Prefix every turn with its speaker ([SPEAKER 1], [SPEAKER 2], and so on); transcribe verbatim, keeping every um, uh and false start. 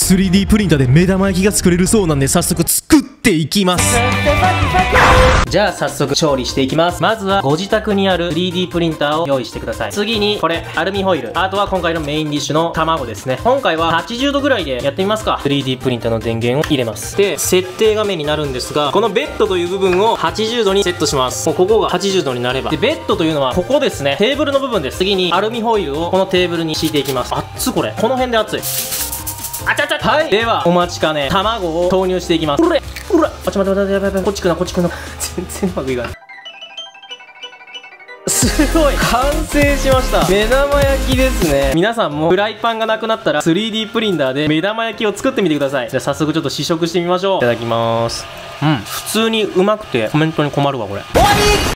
[SPEAKER 1] スリーディー プリンターで目玉焼きが作れるそうなんで、早速作っていきます。じゃあ早速調理していきます。まずはご自宅にある スリーディー プリンターを用意してください。次にこれアルミホイル、あとは今回のメインディッシュの卵ですね。今回ははちじゅうどぐらいでやってみますか。 スリーディー プリンターの電源を入れます。で、設定画面になるんですが、このベッドという部分をはちじゅうどにセットします。もうここがはちじゅうどになれば、でベッドというのはここですね、テーブルの部分です。次にアルミホイルをこのテーブルに敷いていきます。熱っ、これこの辺で熱い。あちゃちゃ、はい、ではお待ちかね、卵を投入していきます。うれうら、あ、ちょ待って待って、やばいやばい、こっち来なこっち来な全然うまくいかない。すごい完成しました。目玉焼きですね。皆さんもフライパンがなくなったら スリーディー プリンターで目玉焼きを作ってみてください。じゃあ早速ちょっと試食してみましょう。いただきます。うん、普通にうまくてコメントに困るわこれ。終わり。